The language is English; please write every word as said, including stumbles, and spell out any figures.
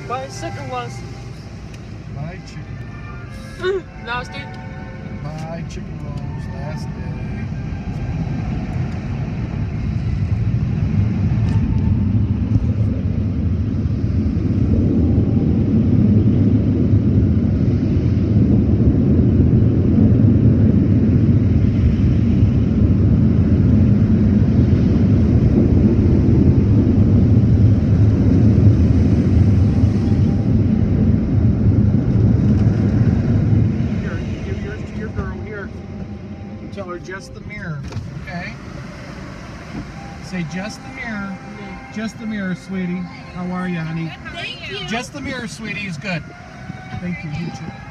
Bicyclist. Buy chicken. Nasty. Buy chicken rolls last day. Tell her just the mirror, okay? Say just the mirror. Just the mirror, sweetie. How are you, honey? Thank you. Just the mirror, sweetie, is good. Thank you. You too.